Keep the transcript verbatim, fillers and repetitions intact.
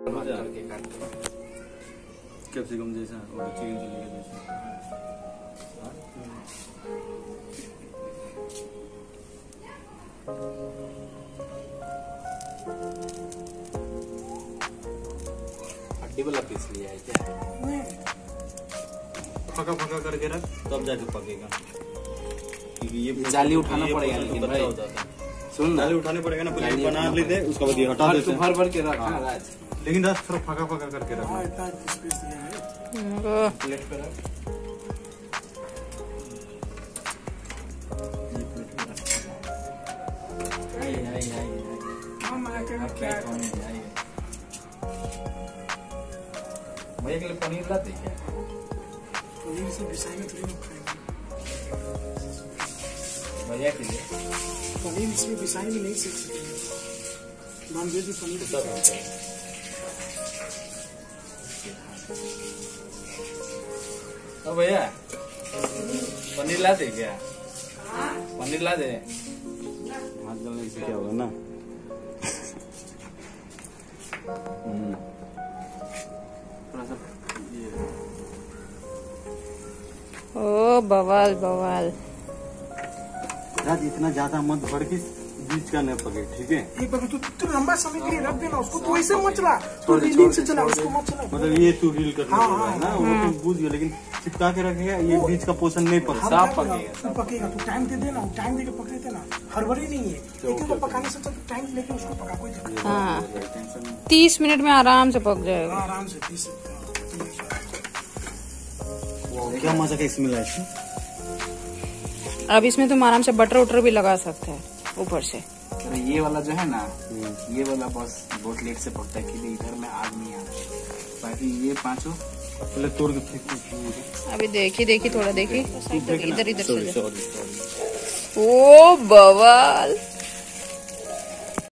Capsicum जैसा और chicken chilli के जैसा। हड्डी वाला पीस लिया है क्या? पका पका करके रख तब जाके पकेगा, क्योंकि ये जाली उठाना पड़ेगा। लेकिन भाई सुन, जाली उठाने पड़ेगा ना, पहले बना लेते उसके बाद ये हटा देते। भर भर के रख राज, लेकिन राज थोड़ा पका पका करके रख। प्लेट पे रख। भैया के लिए पनीर लाते क्या? पनीर से बिसाई में थोड़ी खाएंगे। भैया के लिए पनीर इसमें बिसाई में नहीं सीख सकते। नॉनवेज में पनीर तो भैया पनीर ला दे क्या? पनीर ला दे। हाथ जलने से क्या होगा ना। थोड़ा सा ओ बवाल बवाल। राज इतना ज्यादा मत भर के बीच का न पके, ठीक है? एक बार तू तू लंबा समय के लिए रख देना उसको, तो ऐसे मत चला, तो रीलिंग से चला उसको मत चला। मतलब ये तू रील करने हाँ, वाला है ना, वो तो बूझ गया, लेकिन चिपका के रखेगा ये बीच का पोषण नहीं पकड़ा। साफ पकेगा, तू पकेगा, तू टाइम दे देना, टाइम दे के पकड़े देना, हड़बड़ी नहीं है। एक एक पकाने से तो टाइम लेके उसको पका, कोई दिक्कत नहीं। हाँ तीस मिनट में आराम से पक जाएगा। हाँ, आराम से तीस। क्या मजा का स्मेल है। अब इसमें तुम आराम से बटर वटर भी लगा सकते हैं ऊपर से। अरे ये वाला जो है ना, ये वाला बस बहुत लेट से पकता है, क्योंकि इधर में आग नहीं आता। बाकी ये पांचों पहले तोड़ के फेंक। अभी देखी देखी थोड़ा देखी, इधर इधर से। Sorry sorry. ओ बवाल।